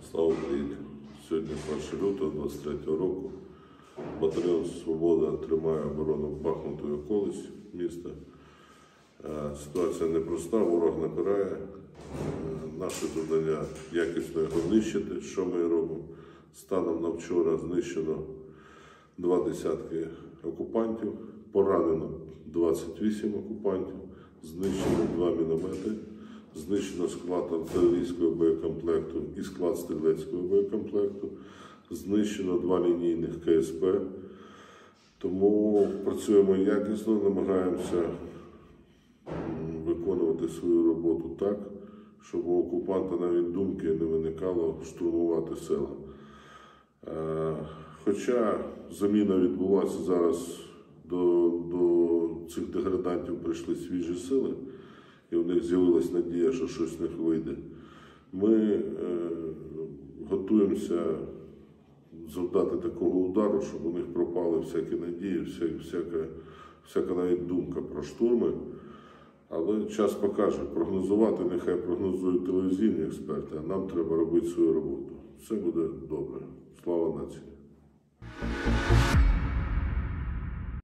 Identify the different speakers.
Speaker 1: Слава Україні! Сьогодні 1 лютого 2023 року. Батальйон «Свобода» тримає оборону Бахмуту і околиць міста. Ситуація непроста, ворог напирає. Наше завдання – якісно його нищити, що ми робимо. Станом на вчора знищено 2 десятки окупантів, поранено 28 окупантів, знищено 2 міномети, знищено склад артилерійського боєкомплекту і склад стрілецького боєкомплекту, знищено 2 лінійних КСП. Тому працюємо якісно, намагаємося виконувати свою роботу так, щоб у окупанта навіть думки не виникало штурмувати села. Хоча заміна відбулася зараз, до цих деградантів прийшли свіжі сили, і в них з'явилась надія, що щось з них вийде. Ми готуємося завдати такого удару, щоб у них пропали всякі надії, всяка навіть думка про штурми. Але час покаже. Прогнозувати нехай прогнозують телевізійні експерти, а нам треба робити свою роботу. Все буде добре. Слава нації!